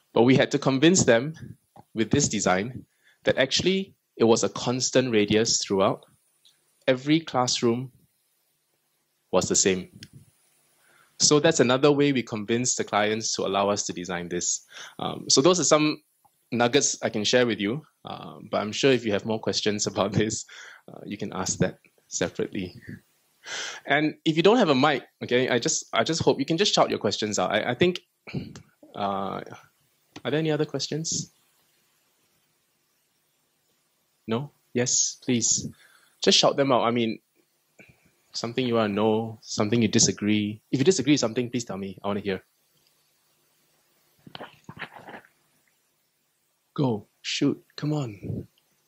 But we had to convince them with this design that actually it was a constant radius throughout. Every classroom was the same. So that's another way we convince the clients to allow us to design this. Um, so those are some nuggets I can share with you, uh, but I'm sure if you have more questions about this, uh, you can ask that separately. And if you don't have a mic, okay, I just I just hope you can just shout your questions out. I, I think, uh, are there any other questions? No? Yes, please. Just shout them out. I mean, something you want to know, something you disagree. If you disagree with something, please tell me. I want to hear. Go, shoot, come on.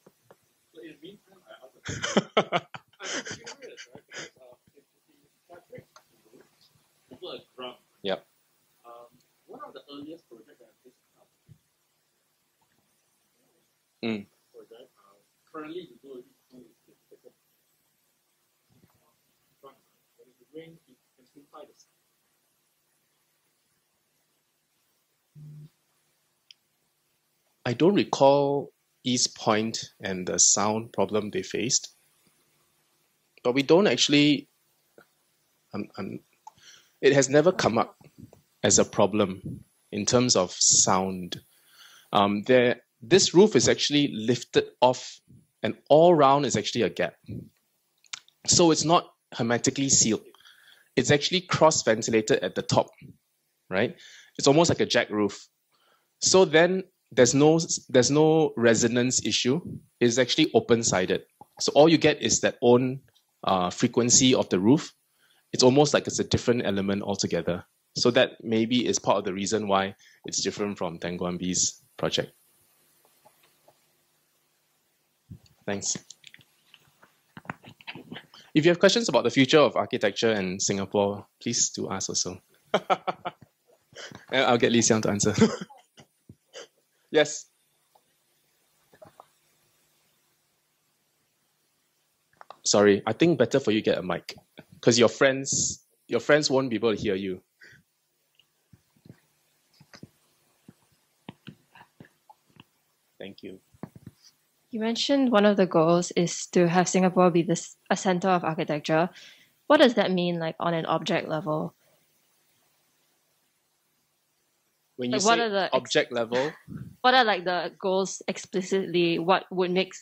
Yep. Um, one of the earliest projects that I've just Mm. project, uh, currently you do it through the second front, but if the rain, you can still find the sun. I don't recall East Point and the sound problem they faced, but we don't actually. Um, um, it has never come up as a problem in terms of sound. Um, there, this roof is actually lifted off, and all round is actually a gap. So it's not hermetically sealed. It's actually cross-ventilated at the top, right? It's almost like a jack roof. So then there's no there's no resonance issue. It's actually open-sided. So all you get is that own uh, frequency of the roof. It's almost like it's a different element altogether. So that maybe is part of the reason why it's different from Tanguanbi's project. Thanks. If you have questions about the future of architecture in Singapore, please do ask also. I'll get Lee Xiang to answer. Yes. Sorry, I think better for you get a mic, because your friends, your friends won't be able to hear you. Thank you. You mentioned one of the goals is to have Singapore be this a center of architecture. What does that mean, like on an object level? When you Like, what say are the ex- object level, What are like the goals explicitly? What would make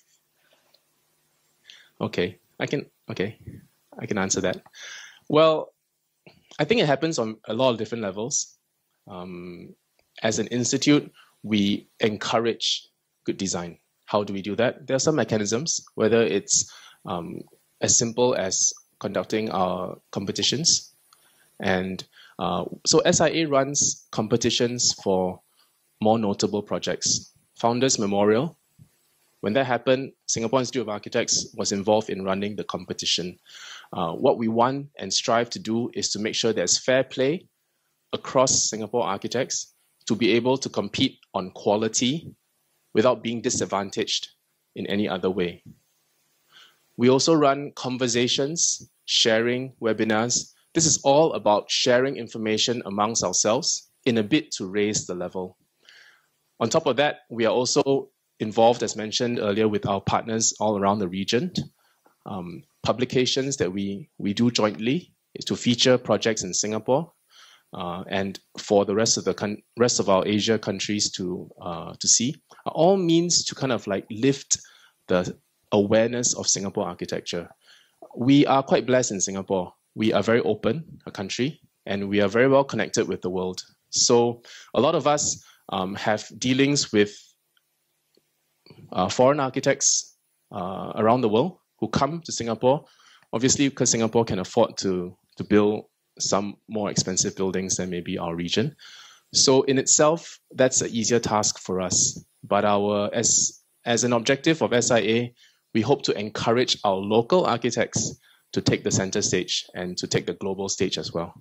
okay, I can okay, I can answer that. Well, I think it happens on a lot of different levels. Um, as an institute, we encourage good design. How do we do that? There are some mechanisms, whether it's um, as simple as conducting our competitions. And uh, so S I A runs competitions for more notable projects. Founders Memorial, when that happened, Singapore Institute of Architects was involved in running the competition. Uh, what we want and strive to do is to make sure there's fair play across Singapore architects to be able to compete on quality without being disadvantaged in any other way. We also run conversations, sharing webinars. This is all about sharing information amongst ourselves in a bid to raise the level. On top of that, we are also involved, as mentioned earlier, with our partners all around the region. Um, publications that we, we do jointly is to feature projects in Singapore uh, and for the rest of the con- rest of our Asia countries to uh, to see. All means to kind of like lift the awareness of Singapore architecture. We are quite blessed in Singapore. We are very open, a country, and we are very well connected with the world. So a lot of us um, have dealings with uh, foreign architects uh, around the world who come to Singapore, obviously because Singapore can afford to, to build some more expensive buildings than maybe our region. So in itself, that's an easier task for us. But our as, as an objective of S I A, we hope to encourage our local architects to take the center stage and to take the global stage as well.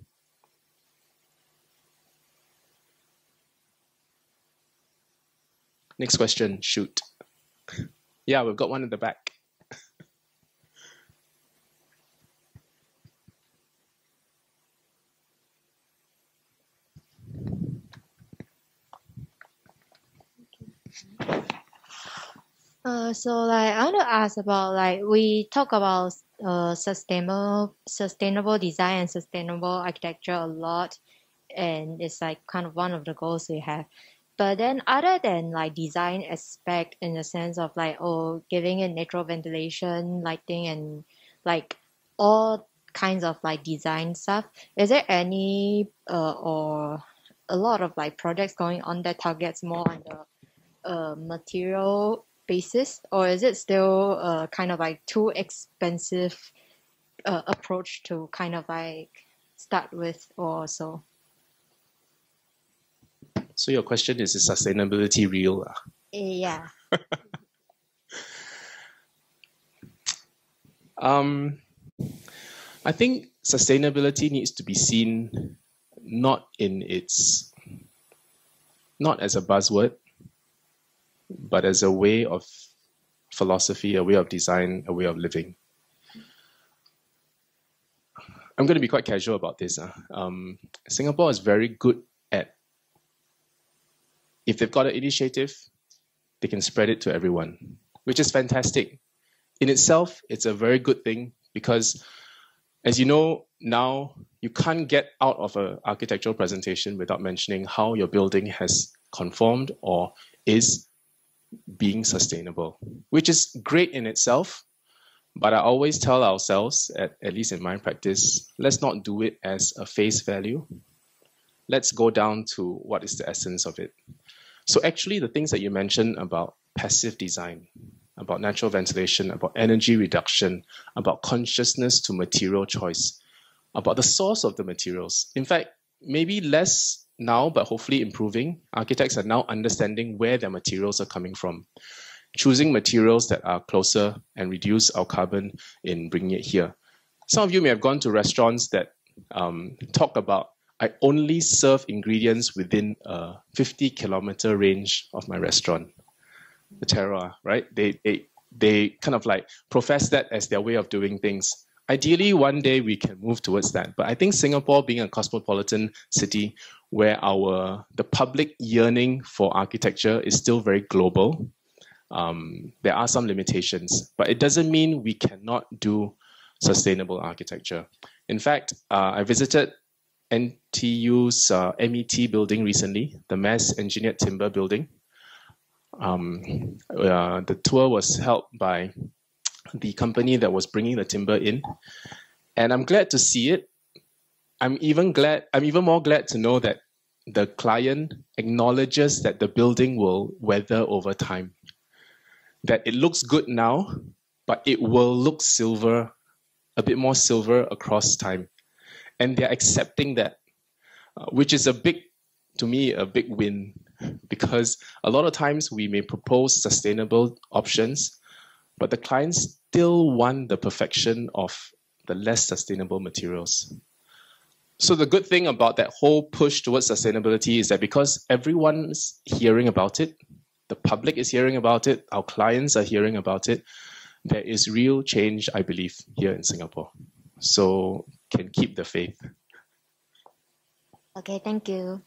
Next question, shoot. Yeah, we've got one in the back. Uh, so like I want to ask about like we talk about uh sustainable sustainable design and sustainable architecture a lot, and it's like kind of one of the goals we have. But then other than like design aspect in the sense of like oh giving it natural ventilation, lighting, and like all kinds of like design stuff, is there any uh or a lot of like projects going on that targets more on the uh, material basis, or is it still uh, kind of like too expensive uh, approach to kind of like start with or so? So your question is, is sustainability real? Yeah. um, I think sustainability needs to be seen not in its, not as a buzzword, but as a way of philosophy, a way of design, a way of living. I'm going to be quite casual about this. Uh. Um, Singapore is very good at, if they've got an initiative, they can spread it to everyone, which is fantastic. In itself, it's a very good thing because, as you know, now you can't get out of an architectural presentation without mentioning how your building has conformed or is being sustainable, which is great in itself. But I always tell ourselves, at, at least in my practice, let's not do it as a face value. Let's go down to what is the essence of it. So actually, the things that you mentioned about passive design, about natural ventilation, about energy reduction, about consciousness to material choice, about the source of the materials. In fact, maybe less now, but hopefully improving. Architects are now understanding where their materials are coming from, choosing materials that are closer and reduce our carbon in bringing it here. Some of you may have gone to restaurants that um, talk about, I only serve ingredients within a fifty kilometer range of my restaurant. The terroir, right? They, they, they kind of like profess that as their way of doing things. Ideally, one day we can move towards that. But I think Singapore, being a cosmopolitan city where our the public yearning for architecture is still very global, um, there are some limitations. But it doesn't mean we cannot do sustainable architecture. In fact, uh, I visited N T U's uh, M E T building recently, the Mass Engineered Timber building. Um, uh, the tour was held by the company that was bringing the timber in, and I'm glad to see it. I'm even glad. I'm even more glad to know that the client acknowledges that the building will weather over time. That it looks good now, but it will look silver, a bit more silver across time, and they're accepting that, uh, which is a big, to me, a big win. Because a lot of times we may propose sustainable options, but the clients still want the perfection of the less sustainable materials. So the good thing about that whole push towards sustainability is that because everyone's hearing about it, the public is hearing about it, our clients are hearing about it, there is real change, I believe, here in Singapore. So can keep the faith. Okay, thank you.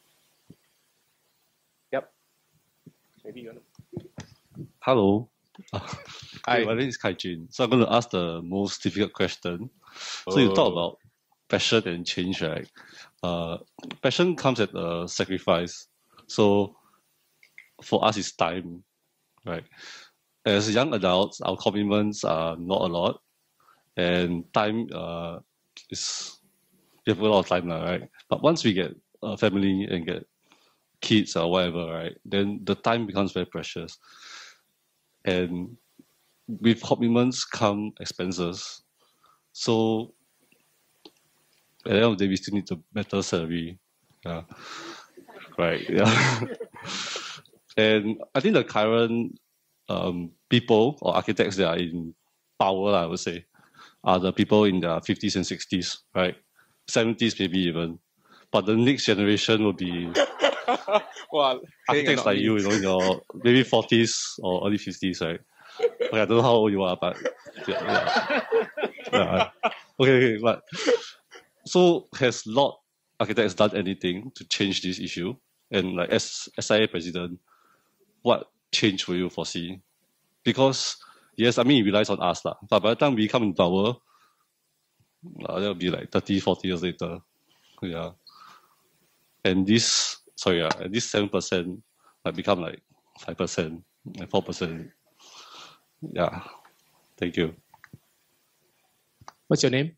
Maybe you want to... Hello. Hi. My name is Kai Jun. So I'm going to ask the most difficult question. Oh. So you talk about passion and change, right? Uh, passion comes at a sacrifice. So for us, it's time, right? As young adults, our commitments are not a lot, and time uh, is we have a lot of time now, right? But once we get a family and get kids or whatever, right, then the time becomes very precious. And with commitments come expenses. So at the end of the day, we still need a better salary. Yeah. Right. Yeah. And I think the current um, people or architects that are in power, I would say, are the people in their fifties and sixties, right? seventies maybe even. But the next generation will be well, architects like you, you know, in your maybe forties or early fifties, right? Okay, I don't know how old you are, but yeah, yeah. Yeah. Okay, okay, but so has Lord Architects done anything to change this issue? And like as S I A president, what change will you foresee? Because yes, I mean it relies on us, lah. But by the time we come in power, uh, that'll be like thirty, forty years later. Yeah. And this, sorry, yeah, and this seven percent might become like five percent, like four percent. Yeah. Thank you. What's your name?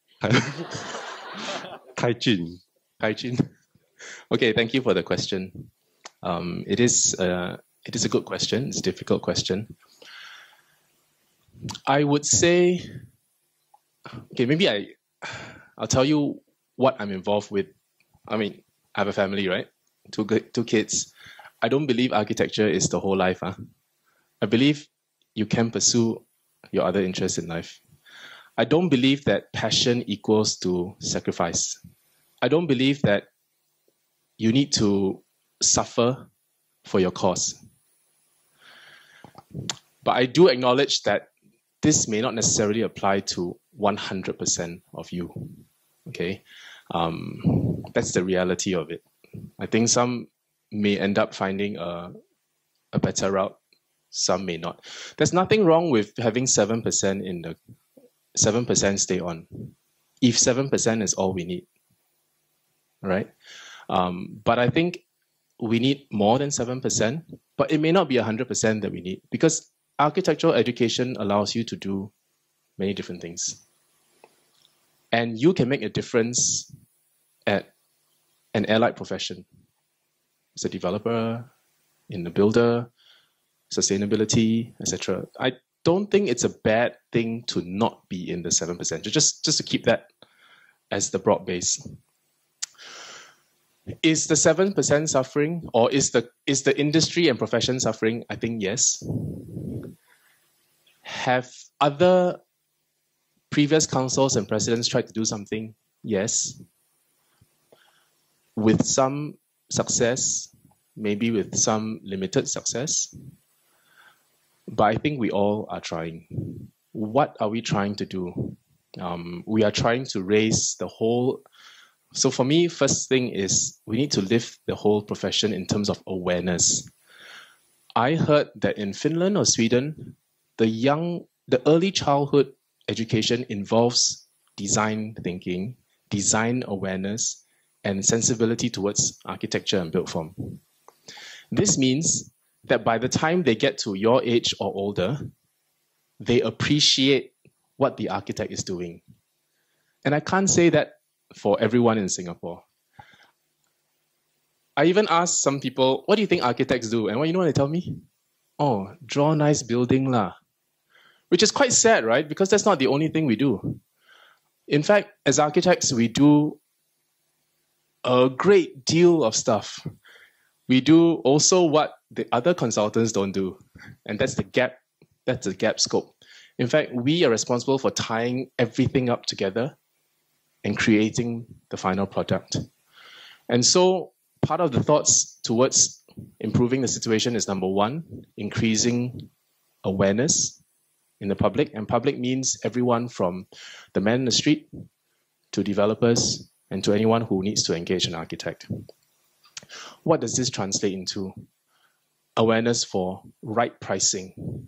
Kai Jun. Kai Jun. Okay, thank you for the question. Um, it is uh, it is a good question. It's a difficult question. I would say, okay, maybe I, I'll tell you what I'm involved with. I mean, I have a family, right? Two two kids. I don't believe architecture is the whole life. Huh? I believe you can pursue your other interests in life. I don't believe that passion equals to sacrifice. I don't believe that you need to suffer for your cause. But I do acknowledge that this may not necessarily apply to one hundred percent of you. Okay, um, that's the reality of it. I think some may end up finding a, a better route, some may not. There's nothing wrong with having seven percent in the seven percent stay on, if seven percent is all we need, right? Um, but I think we need more than seven percent, but it may not be one hundred percent that we need, because architectural education allows you to do many different things. And you can make a difference at an allied profession. As a developer, in the builder, sustainability, et cetera. I don't think it's a bad thing to not be in the seven percent. Just, just to keep that as the broad base. Is the seven percent suffering, or is the, is the industry and profession suffering? I think yes. Have other previous councils and presidents tried to do something? Yes. With some success, maybe with some limited success. But I think we all are trying. What are we trying to do? Um, we are trying to raise the whole. So for me, first thing is we need to lift the whole profession in terms of awareness. I heard that in Finland or Sweden, the young, the early childhood education involves design thinking, design awareness, and sensibility towards architecture and built form. This means that by the time they get to your age or older, they appreciate what the architect is doing. And I can't say that for everyone in Singapore. I even asked some people, what do you think architects do? And what you know what they tell me? Oh, draw nice building lah. Which is quite sad, right? Because that's not the only thing we do. In fact, as architects, we do a great deal of stuff. We do also what the other consultants don't do. And that's the gap, that's the gap scope. In fact, we are responsible for tying everything up together and creating the final product. And so part of the thoughts towards improving the situation is, number one, increasing awareness in the public. And public means everyone from the man in the street to developers and to anyone who needs to engage an architect. What does this translate into? Awareness for right pricing,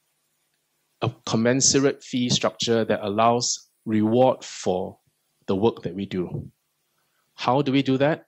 a commensurate fee structure that allows reward for the work that we do. How do we do that?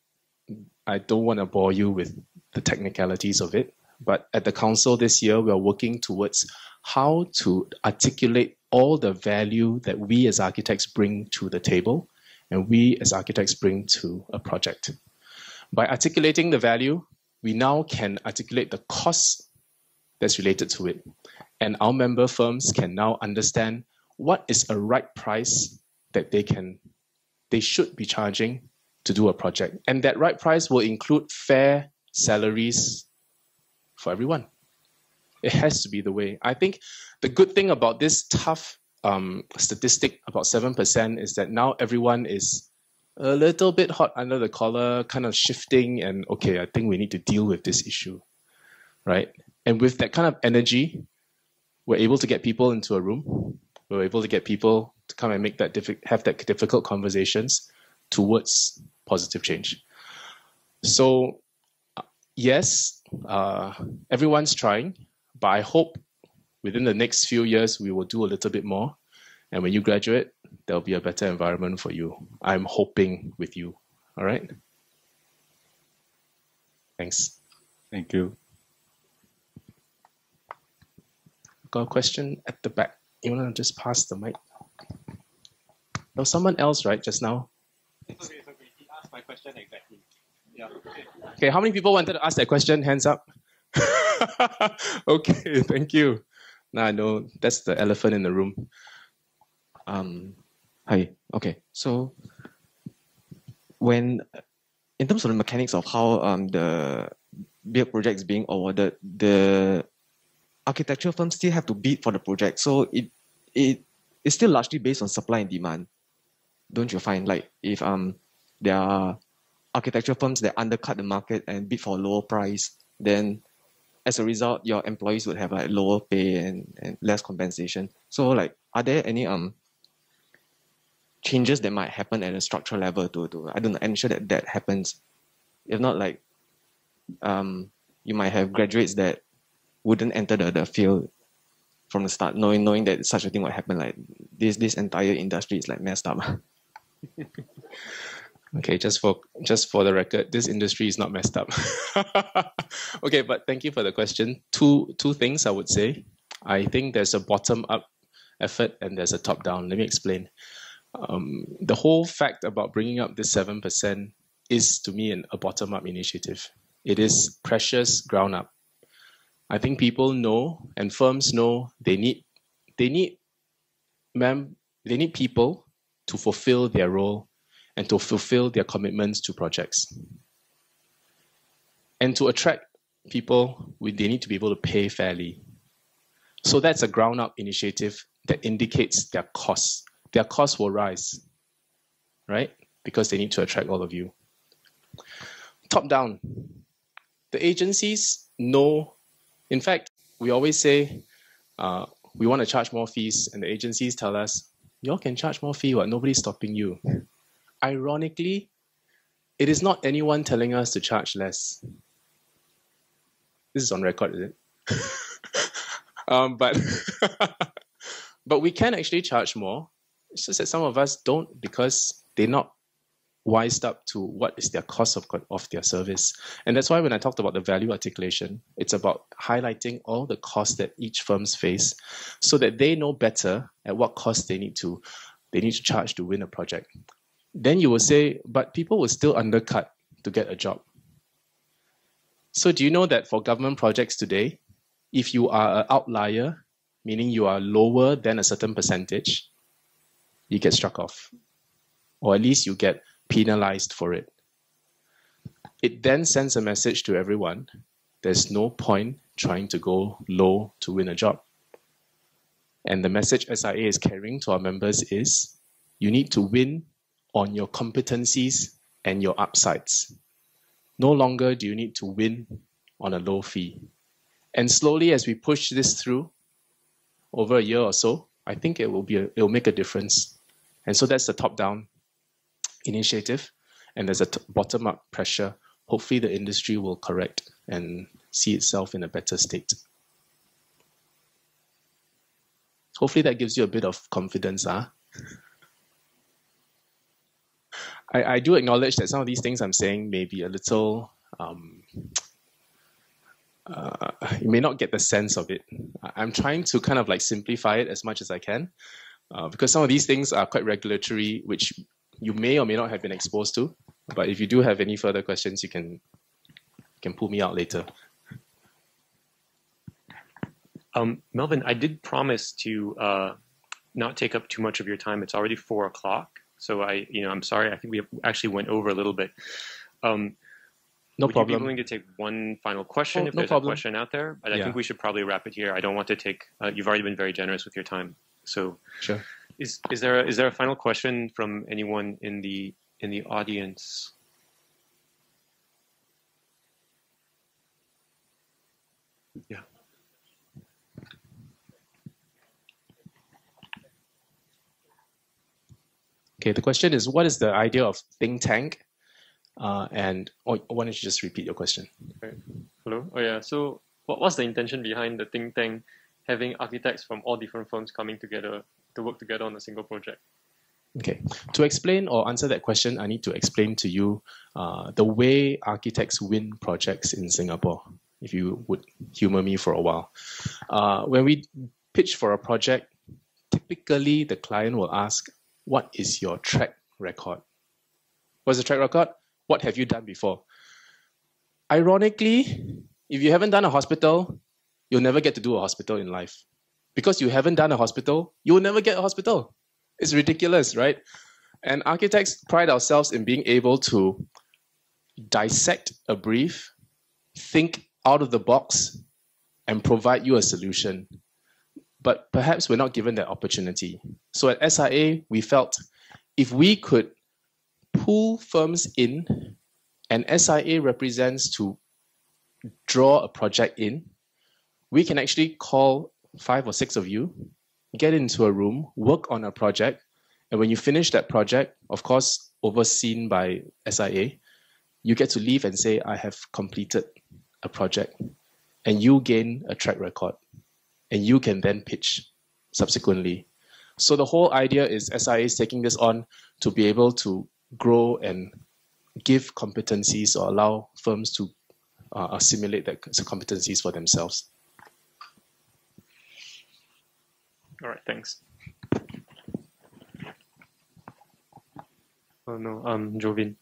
I don't want to bore you with the technicalities of it, but at the council this year, we are working towards how to articulate all the value that we as architects bring to the table and we as architects bring to a project. By articulating the value, we now can articulate the cost that's related to it. And our member firms can now understand what is a right price that they can, they should be charging to do a project. And that right price will include fair salaries for everyone. It has to be the way. I think the good thing about this tough um, statistic about seven percent is that now everyone is a little bit hot under the collar, kind of shifting and, okay, I think we need to deal with this issue, right? And with that kind of energy, we're able to get people into a room. We're able to get people to come and make that diffi- have that difficult conversations towards positive change. So yes, uh, everyone's trying, but I hope within the next few years we will do a little bit more. And when you graduate, there'll be a better environment for you. I'm hoping with you. All right? Thanks. Thank you. Got a question at the back. You want to just pass the mic? There was someone else, right, just now? It's okay, it's okay. He asked my question exactly. Yeah. Okay. Okay, how many people wanted to ask that question? Hands up. Okay, thank you. Now I know that's the elephant in the room. Um, hi. Okay. So, when in terms of the mechanics of how um the build project is being awarded, the architecture firms still have to bid for the project. So it it is still largely based on supply and demand. Don't you find, like, if um there are architecture firms that undercut the market and bid for a lower price, then as a result your employees would have like lower pay and, and less compensation. So, like, are there any um changes that might happen at a structural level to, to I don't know, ensure that that happens? If not, like, um you might have graduates that wouldn't enter the, the field from the start, knowing knowing that such a thing would happen. Like, this this entire industry is like messed up. Okay, just for just for the record, this industry is not messed up. Okay, but thank you for the question. Two two things I would say. I think there's a bottom-up effort and there's a top-down. Let me explain. Um, the whole fact about bringing up this seven percent is, to me, an, a bottom-up initiative. It is precious ground up. I think people know and firms know they need they need ma'am, they need people to fulfill their role and to fulfill their commitments to projects. And to attract people, we, they need to be able to pay fairly. So that's a ground-up initiative that indicates their costs. Their costs will rise, right? Because they need to attract all of you. Top-down. The agencies know. In fact, we always say uh, we want to charge more fees, and the agencies tell us, y'all can charge more fee, what? Nobody's stopping you. Ironically, it is not anyone telling us to charge less. This is on record, is it? um, but, but we can actually charge more. It's just that some of us don't, because they're not wised up to what is their cost of, of their service. And that's why when I talked about the value articulation, it's about highlighting all the costs that each firms face so that they know better at what cost they need to they need to charge to win a project. Then you will say, but people will still undercut to get a job. So do you know that for government projects today, if you are an outlier, meaning you are lower than a certain percentage, you get struck off, or at least you get penalized for it. It then sends a message to everyone. There's no point trying to go low to win a job. And the message S I A is carrying to our members is, you need to win on your competencies and your upsides. No longer do you need to win on a low fee. And slowly, as we push this through over a year or so, I think it will be a, it will make a difference. And so that's the top-down initiative, and there's a t- bottom-up pressure. Hopefully the industry will correct and see itself in a better state. Hopefully that gives you a bit of confidence. Huh? I, I do acknowledge that some of these things I'm saying may be a little, um, uh, you may not get the sense of it. I'm trying to kind of like simplify it as much as I can, uh, because some of these things are quite regulatory, which you may or may not have been exposed to. But if you do have any further questions, you can, you can pull me out later. Um, Melvin, I did promise to uh, not take up too much of your time. It's already four o'clock, so I, you know, I'm sorry. I think we actually went over a little bit. Um, no would problem. you be willing to take one final question oh, if no there's problem. a question out there? But I yeah. think we should probably wrap it here. I don't want to take. Uh, you've already been very generous with your time. So, sure. Is is there a, is there a final question from anyone in the in the audience? Yeah. Okay, the question is, what is the idea of think tank? Uh, and oh, why don't you just repeat your question? Right. Hello. Oh yeah. So what, what's the intention behind the think tank having architects from all different firms coming together to work together on a single project? Okay. To explain or answer that question, I need to explain to you uh, the way architects win projects in Singapore, if you would humor me for a while. Uh, when we pitch for a project, typically the client will ask, what is your track record? What's the track record? What have you done before? Ironically, if you haven't done a hospital, you'll never get to do a hospital in life. Because you haven't done a hospital, you will never get a hospital. It's ridiculous, right? And architects pride ourselves in being able to dissect a brief, think out of the box, and provide you a solution. But perhaps we're not given that opportunity. So at S I A, we felt if we could pull firms in, and S I A represents to draw a project in, we can actually call five or six of you, get into a room, work on a project, and when you finish that project, of course, overseen by S I A, you get to leave and say, I have completed a project, and you gain a track record, and you can then pitch subsequently. So the whole idea is S I A is taking this on to be able to grow and give competencies or allow firms to uh, assimilate that competencies for themselves. All right, thanks. Oh no, um, Jovin.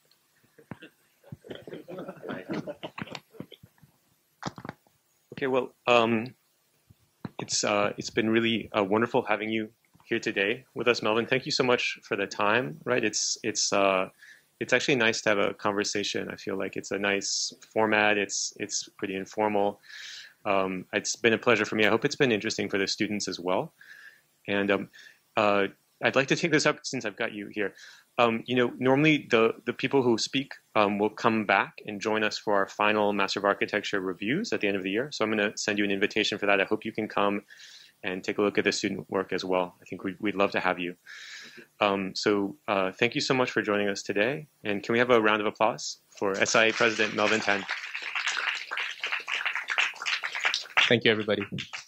Okay, well, um, it's uh, it's been really uh, wonderful having you here today with us, Melvin. Thank you so much for the time. Right, it's it's uh, it's actually nice to have a conversation. I feel like it's a nice format. It's it's pretty informal. Um, it's been a pleasure for me. I hope it's been interesting for the students as well. And um, uh, I'd like to take this up since I've got you here. Um, you know, normally the, the people who speak um, will come back and join us for our final Master of Architecture reviews at the end of the year. So I'm going to send you an invitation for that. I hope you can come and take a look at the student work as well. I think we'd, we'd love to have you. Um, so uh, thank you so much for joining us today. And can we have a round of applause for S I A President Melvin Tan? Thank you, everybody.